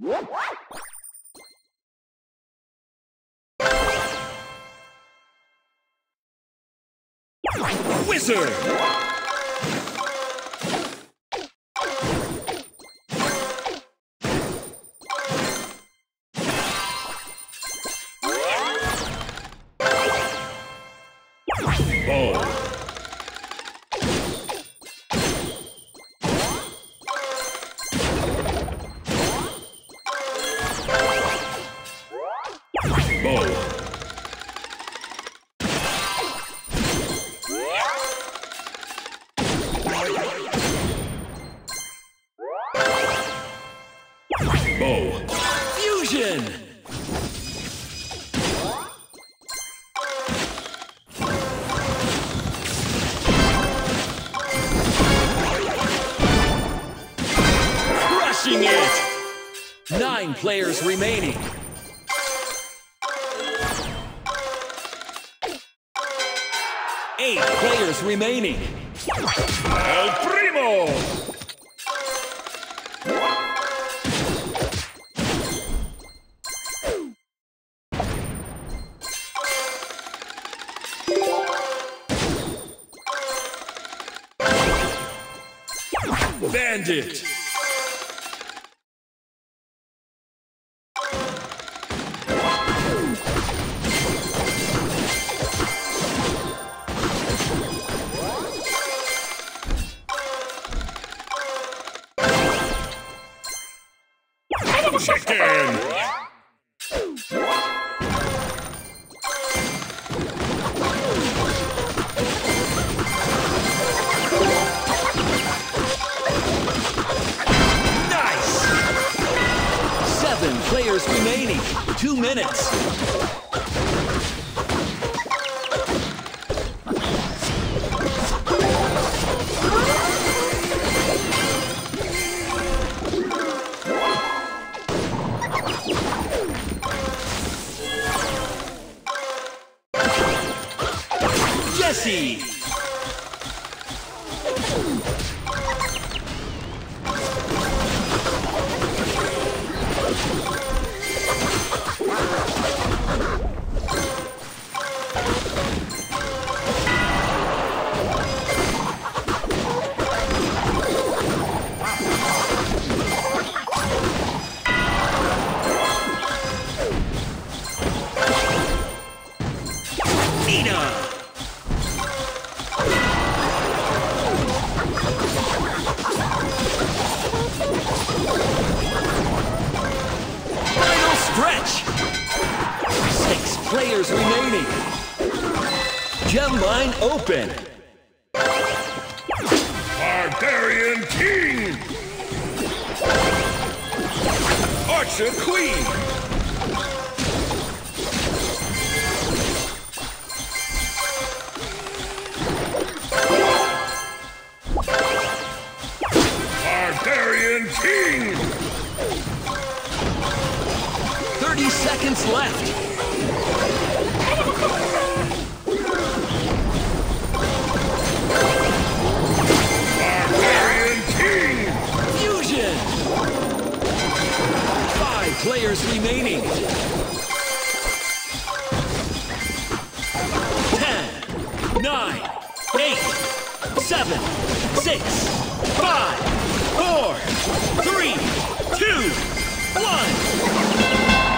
Wizard! Ball. Ball. Bow. Fusion! Crushing it! 9 players remaining. 8 players remaining. El Primo! Bandit! Chicken! Nice! 7 players remaining. 2 minutes. Jesse! Final stretch! 6 players remaining. Gem line open. Barbarian King! Archer Queen! Barbarian King! 30 seconds left. Barbarian King! Fusion! 5 players remaining. 10, 9, 8, 7, 6, 5, 4, 3, 2, 1.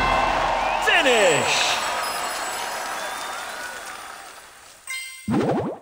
Finish!